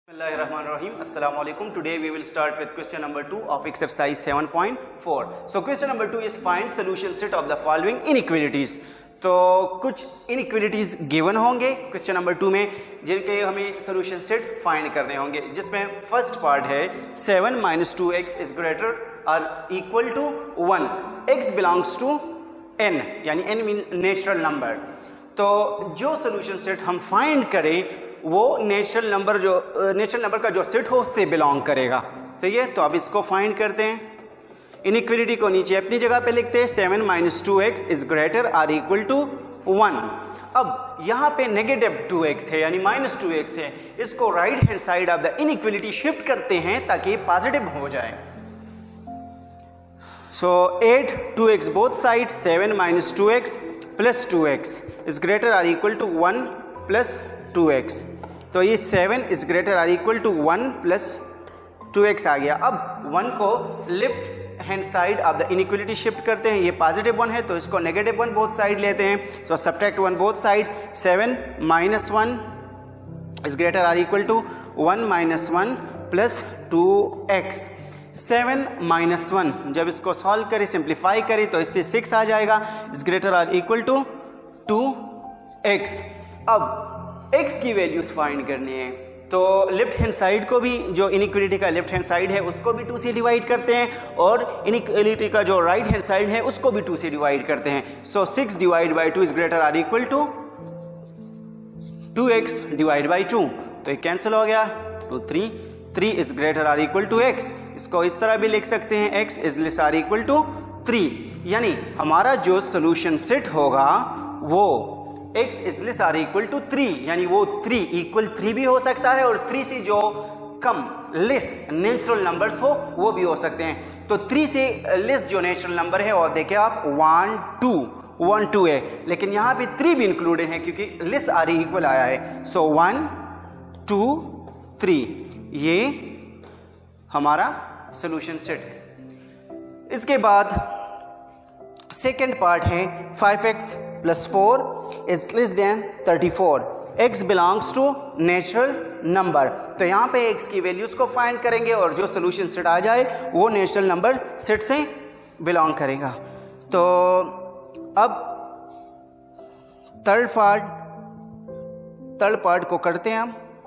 Bismillahirrahmanirrahim. Assalamu alaikum. Today we will start with question number 2 of exercise 7.4. So question number 2 is find solution set of the following inequalities. तो कुछ inequalities given होंगे question number 2 में जिनके हमें solution set find करने होंगे, जिसमें first part है 7 minus 2x is greater or equal to 1. x belongs to n, यानी n means natural number. तो जो solution set हम find करें वो नेचुरल नंबर का जो सेट हो उससे बिलोंग करेगा. सही है, तो अब इसको फाइंड करते हैं. इनइक्वालिटी को नीचे अपनी जगह पे लिखते हैं. 7 minus 2x is greater or equal to 1. अब यहाँ पे नेगेटिव 2x है यानी माइनस 2x है. इसको right hand side of the inequality shift करते हैं ताकि पॉजिटिव हो जाए. So 8 2x both side. 7 minus 2x plus 2x is greater or equal to 1 plus 2x. तो ये 7 is greater or equal to 1 plus 2x आ गया. अब 1 को left hand side of the inequality shift करते हैं. ये पॉजिटिव 1 है तो इसको नेगेटिव 1 बोथ साइड लेते हैं. तो subtract 1 both side. 7 minus 1 is greater or equal to 1 minus 1 plus 2x. 7 minus 1 जब इसको सॉल्व करें, सिंप्लीफाई करें तो इससे 6 आ जाएगा. Is greater or equal to 2x. अब x की वैल्यूज फाइंड करनी है तो लेफ्ट हैंड साइड को भी, जो इनइक्वालिटी का लेफ्ट हैंड साइड है उसको भी 2 से डिवाइड करते हैं और इनइक्वालिटी का जो राइट हैंड साइड है उसको भी 2 से डिवाइड करते हैं. So 6 divide by 2 is greater or equal to 2x divide by 2. तो ये कैंसिल हो गया. 2 3 is greater or equal to x. इसको इस तरह भी लिख सकते हैं x is less or equal to 3. यानी हमारा जो सोल्यूशन सेट होगा वो x is less or equal to 3, यानी वो 3 इक्वल 3 भी हो सकता है और 3 से जो कम लेस नेचुरल नंबर्स हो वो भी हो सकते हैं. तो 3 से लेस जो नेचुरल नंबर है और देखिए आप 1 2 है, लेकिन यहाँ पे 3 भी इंक्लूडेड है क्योंकि लेस आर इक्वल आया है. सो 1 2 3 ये हमारा सोल्यूशन सेट है. इसके बाद सेकेंड पार्ट है 5x plus 4 is less than 34. x belongs to natural number. तो यहाँ पे x की वैल्यूज को फाइंड करेंगे और जो सोल्यूशन सेट आ जाए वो नेचुरल नंबर सेट से बिलोंग करेगा. तो अब थर्ड पार्ट को करते हैं हम.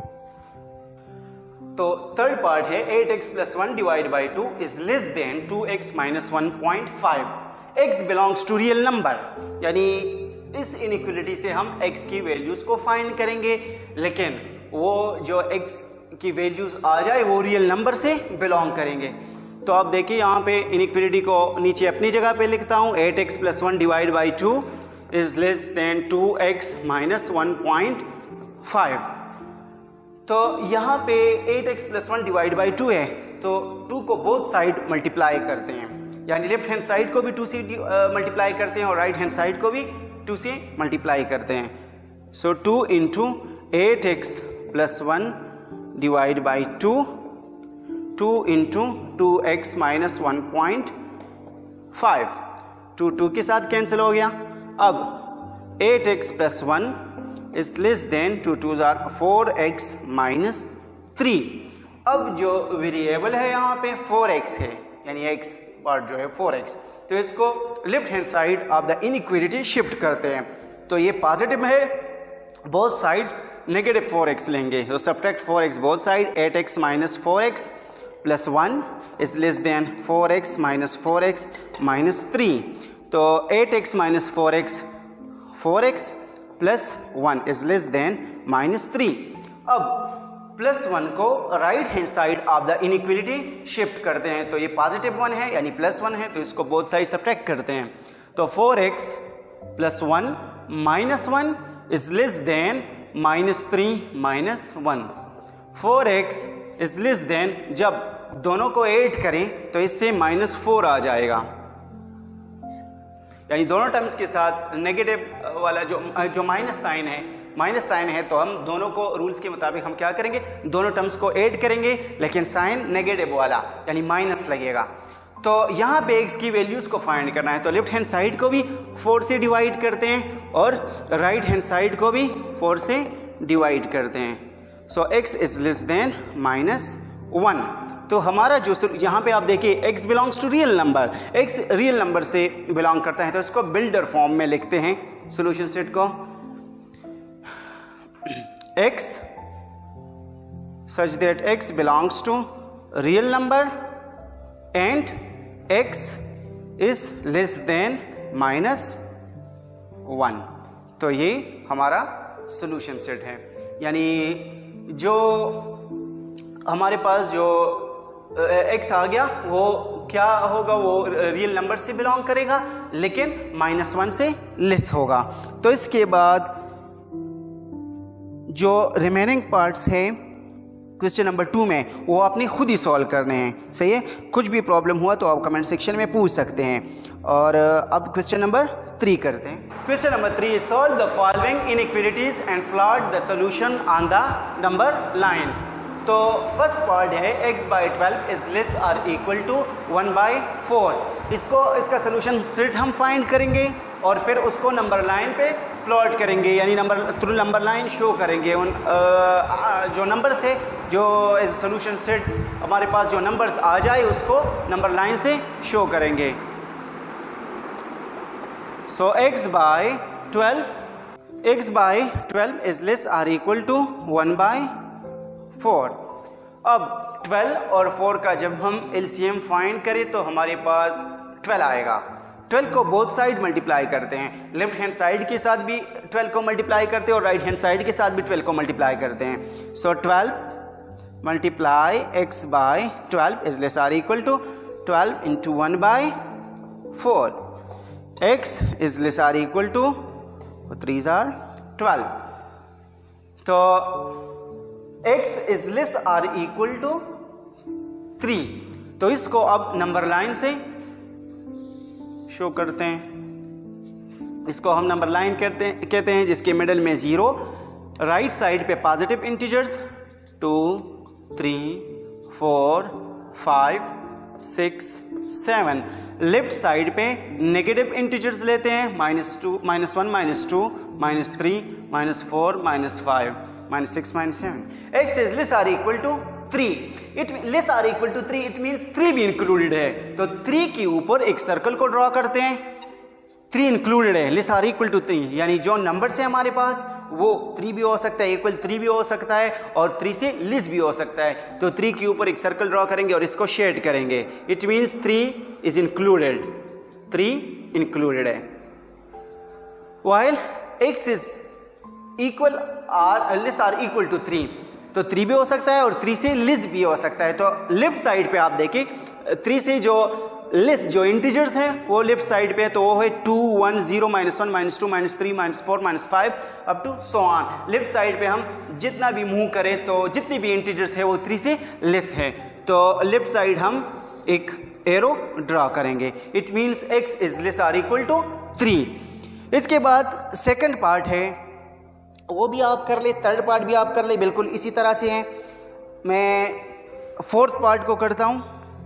तो थर्ड पार्ट है 8x plus 1 divide by 2 is less than 2x minus 1.5. x belongs to real number, यानी इस इनइक्वालिटी से हम x की वैल्यूज को फाइंड करेंगे, लेकिन वो जो x की वैल्यूज आ जाए वो रियल नंबर से बिलोंग करेंगे. तो आप देखिए यहाँ पे इनइक्वालिटी को नीचे अपनी जगह पे लिखता हूँ. 8x plus 1 divide by 2 is less than 2x minus 1.5. तो यहाँ पे 8x प्लस 1 डिवाइड बाई 2 है तो 2 को बोथ साइड मल्टीप्लाई करते हैं, यानी लेफ्ट हैंड साइड को भी 2 से मल्टीप्लाई करते हैं और राइट हैंड साइड को भी 2 से मल्टीप्लाई करते हैं. So 2 into 8x plus 1 divide by 2 2 into 2x minus 1.5. 2 के साथ कैंसिल हो गया. अब 8x plus 1 is less than 2 2 4x minus 3. अब जो वेरिएबल है यहाँ पे 4x है, यानी x पार्ट जो है 4x, तो इसको left hand side of the inequality shift करते हैं. तो ये पॉजिटिव है, बोथ साइड नेगेटिव 4x लेंगे. तो subtract 4x both side. 8x minus 4x plus 1 is less than 4x minus 4x minus 3. तो 8x minus 4x plus 1 is less than minus 3. अब plus 1 को right hand side of the inequality shift करते हैं. तो ये positive 1 है यानी plus 1 है, तो इसको बोथ साइड सब्ट्रैक्ट करते हैं. तो 4x plus 1 minus 1 is less than minus 3 minus 1. 4x is less than, जब दोनों को ऐड करें तो इससे माइनस 4 आ जाएगा, यानी दोनों टर्म्स के साथ नेगेटिव वाला जो माइनस साइन है तो हम दोनों को रूल्स के मुताबिक हम क्या करेंगे, दोनों टर्म्स को ऐड करेंगे, लेकिन साइन नेगेटिव वाला यानी माइनस लगेगा. तो यहाँ पे x की वैल्यूज को फाइंड करना है तो लेफ्ट हैंड साइड को भी 4 से डिवाइड करते हैं और राइट हैंड साइड को भी 4 से डिवाइड करते हैं. So x is less than -1। तो हमारा जो यहाँ पे आप देखिए x belongs to real number, x real number से बिलोंग करता है, तो इसको बिल्डर फॉर्म में लिखते हैं सॉल्यूशन सेट को। x such that x belongs to real number and x is less than -1। तो ये हमारा सॉल्यूशन सेट है, यानी जो हमारे पास जो x आ गया वो क्या होगा, वो रियल नंबर से बिलोंग करेगा लेकिन -1 से लेस होगा। तो इसके बाद जो रिमेनिंग पार्ट्स है क्वेश्चन नंबर 2 में वो आपने खुद ही सॉल्व करने हैं, सही है। कुछ भी प्रॉब्लम हुआ तो आप कमेंट सेक्शन में पूछ सकते हैं। और अब क्वेश्चन नंबर 3 करते हैं। Question number 3, solve the following inequalities and plot the solution on the number line. तो फर्स्ट पार्ट है x/12 is less or equal to 1/4। इसका सोल्यूशन सेट हम फाइंड करेंगे और फिर उसको नंबर लाइन पे प्लॉट करेंगे, यानी थ्रू नंबर लाइन शो करेंगे उन जो नंबर्स है, जो एज सोल्यूशन सेट हमारे पास जो नंबर्स आ जाए उसको नंबर लाइन से शो करेंगे। So x/12 is less or equal to 1/4। अब 12 और 4 का जब हम एलसीएम फाइंड करें तो हमारे पास 12 आएगा। 12 को बोथ साइड मल्टीप्लाई करते हैं, लेफ्ट हैंड साइड के साथ भी 12 को मल्टीप्लाई करते हैं और राइट हैंड साइड के साथ भी 12 को मल्टीप्लाई करते हैं। So 12 multiply x/12 is less or equal to 12 into 1/4। x is less or equal to 3 are 12। तो x is less or equal to 3। तो इसको अब नंबर लाइन से शो करते हैं। इसको हम नंबर लाइन कहते हैं जिसके मिडल में 0, राइट साइड पे पॉजिटिव इंटीजर्स 2, 3, 4, 5, 6, 7, लेफ्ट साइड पे नेगेटिव इंटीजर्स लेते हैं -2, -1, -2, -3, -4, -5, -6, -7। x is less or equal to 3। It less or equal to 3, it means 3 भी इंक्लूडेड है। तो 3 के ऊपर एक सर्कल को ड्रॉ करते हैं, 3 इंक्लूडेड है, लेस आर इक्वल टू 3, यानी जो नंबर से हमारे पास वो 3 भी हो सकता है, इक्वल 3 भी हो सकता है और 3 से लेस भी हो सकता है। तो 3 के ऊपर एक सर्कल ड्रॉ करेंगे और इसको शेड करेंगे। It means 3 is included, 3 included है। While x is equal or less or equal to 3, तो 3 भी हो सकता है और 3 से लेस भी हो सकता है। तो लेफ्ट साइड पे आप देखिए 3 से जो लेस जो इंटीजर्स हैं वो लेफ्ट साइड पे है, तो वो है 2, 1, 0, -1, -2, -3, -4, -5 up to so on. Left side पे हम जितना भी मूव करें तो जितनी भी इंटीजर्स है वो 3 से लेस है, तो लेफ्ट साइड हम एक एरो ड्रॉ करेंगे। It means x is less or equal to 3। इसके बाद सेकंड पार्ट है, वो भी आप कर ले, थर्ड पार्ट भी आप कर ले, बिल्कुल इसी तरह से है। मैं फोर्थ पार्ट को करता हूं।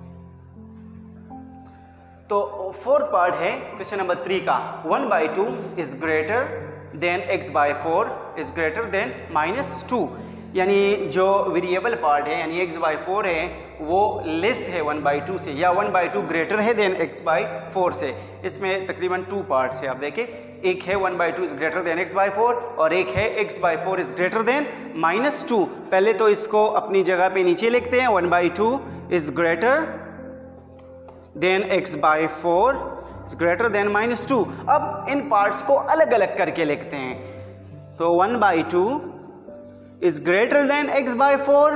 तो फोर्थ पार्ट है क्वेश्चन नंबर 3 का, 1/2 is greater than x/4 is greater than -2, यानी जो वेरिएबल पार्ट है यानी x/4 है वो लेस है 1/2 से, या 1/2 ग्रेटर है देन x/4 से। इसमें तकरीबन 2 पार्ट्स है, आप देखें, एक है 1/2 इज ग्रेटर देन x/4 और एक है x/4 इज ग्रेटर देन -2। पहले तो इसको अपनी जगह पे नीचे लिखते हैं, 1/2 is greater than x/4 is greater than -2। अब इन पार्ट्स को अलग अलग करके लिखते हैं, तो 1/2 is greater than x/4,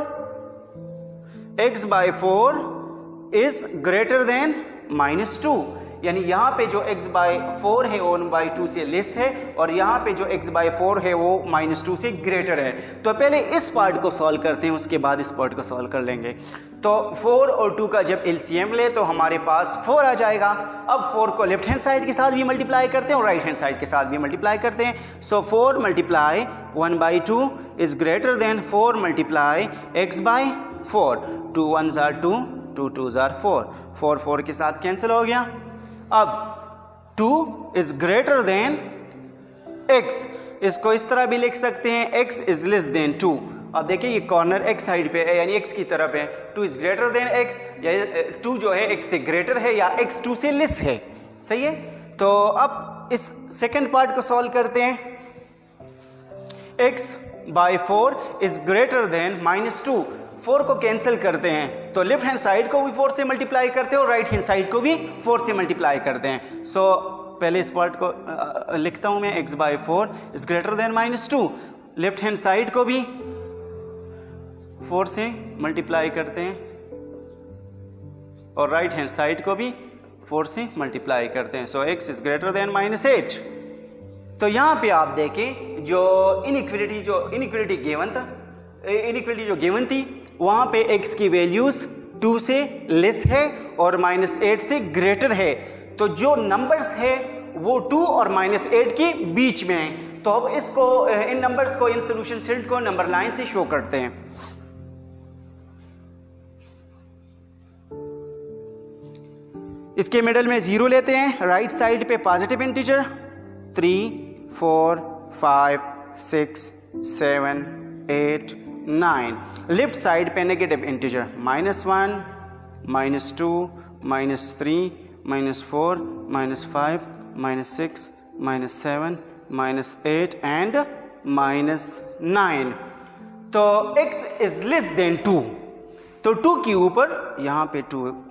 x/4 is greater than -2, यानी यहाँ पे जो x/4 है वो 1/2 से लेस है और यहाँ पे जो x/4 है वो -2 से ग्रेटर है। तो पहले इस पार्ट को सॉल्व करते हैं, उसके बाद इस पार्ट को सॉल्व कर लेंगे। तो 4 और 2 का जब एलसीएम ले तो हमारे पास 4 आ जाएगा। अब 4 को लेफ्ट हैंड साइड के साथ भी मल्टीप्लाई करते हैं और राइट हैंड साइड के साथ भी मल्टीप्लाई करते हैं। So 4 multiply 1/2 is greater than 4 multiply x/4, 2 1s are 2, 2 2s are 4, 4 4 के साथ कैंसिल हो गया। अब 2 इज ग्रेटर देन x, इसको इस तरह भी लिख सकते हैं, x इज लेस देन 2, अब देखिए ये कॉर्नर एक्स साइड पे है, यानी एक्स की तरफ है, 2 इज ग्रेटर देन एक्स, या 2 जो है एक्स से ग्रेटर है या एक्स 2 से लेस है। सही है। तो अब इस सेकंड पार्ट को सॉल्व करते हैं। X by 4 is greater than -2, 4 को कैंसिल करते हैं तो लेफ्ट हैंड साइड को भी 4 से मल्टीप्लाई करते हैं और राइट हैंड साइड को भी 4 से मल्टीप्लाई करते हैं। सो पहले इस पार्ट को लिखता हूं मैं, x by 4 is greater than -2, left hand side को भी 4 से मल्टीप्लाई करते हैं और राइट हैंड साइड को भी 4 से मल्टीप्लाई करते हैं। So x is greater than -8। तो यहां पे आप देखें जो इनइक्वालिटी जो गिवन थी वहां पे x की वैल्यूज 2 से लेस है और -8 से ग्रेटर है। तो जो नंबर्स है वो 2 और -8 के बीच में है। तो अब इसको इन नंबर्स को, इन सोल्यूशन सेट को नंबर लाइन से शो करते हैं। इसके मिडल में 0 लेते हैं, राइट साइड पे पॉजिटिव इंटीजर 3, 4, 5, 6, 7, 8, 9, लेफ्ट साइड पे नेगेटिव इंटीजर -1, -2, -3, -4, -5, -6, -7, -8 एंड -9। तो x इज लेस देन 2, तो 2 के ऊपर यहां पे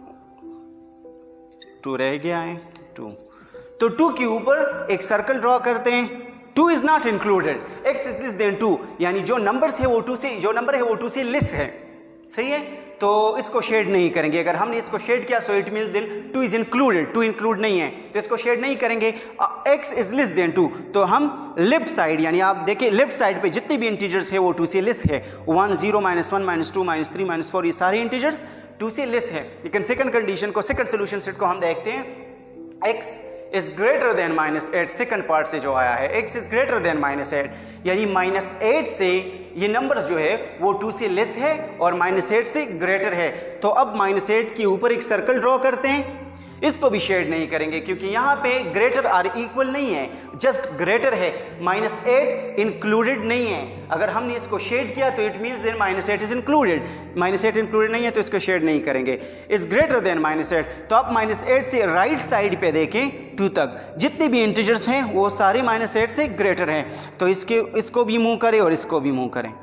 2 रह गया है, 2, तो 2 के ऊपर एक सर्कल ड्रॉ करते हैं। 2 is not included, x is less than 2, यानी जो नंबर्स है वो 2 से लेस है। सही है। तो इसको शेड नहीं करेंगे। अगर हमने इसको शेड किया so it means then 2 is included, 2 include नहीं है तो इसको शेड नहीं करेंगे। x इज लेस देन 2, तो हम लेफ्ट साइड, यानी आप देखिए लेफ्ट साइड पे जितने भी इंटीजर्स है वो 2 से लेस है। 1, 0, -1, -2, -3, -4 ये सारे इंटीजर्स 2 से लेस है। लेकिन सेकंड कंडीशन को, सेकंड सोल्यूशन सेट को हम देखते हैं। x is greater than -8, second part से जो आया है x इज ग्रेटर देन -8, यानी -8 से ये नंबर्स जो है वो 2 से लेस है और -8 से ग्रेटर है। तो अब -8 के ऊपर एक सर्कल ड्रॉ करते हैं। इसको भी शेड नहीं करेंगे क्योंकि यहाँ पे ग्रेटर और इक्वल नहीं है, जस्ट ग्रेटर है, -8 इंक्लूडेड नहीं है। अगर हमने इसको शेड किया तो it means then -8 is included, -8 included नहीं है तो इसको शेड नहीं करेंगे। इज ग्रेटर देन -8, तो आप -8 से राइट साइड पे देखें 2 तक जितने भी इंटीजर्स हैं वो सारे -8 से ग्रेटर हैं। तो इसको भी मूव करें और इसको भी मूव करें।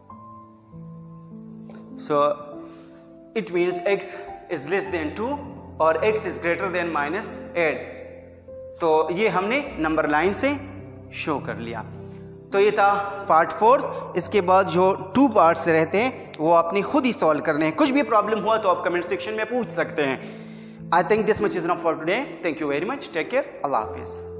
So it means x is less than 2 और x इज ग्रेटर देन -8। तो ये हमने नंबर लाइन से शो कर लिया। तो ये था पार्ट 4। इसके बाद जो 2 पार्ट्स रहते हैं वो आपने खुद ही सॉल्व करने हैं। कुछ भी प्रॉब्लम हुआ तो आप कमेंट सेक्शन में पूछ सकते हैं। I think this much is not for today. Thank you very much. Take care. अल्लाह हाफिज।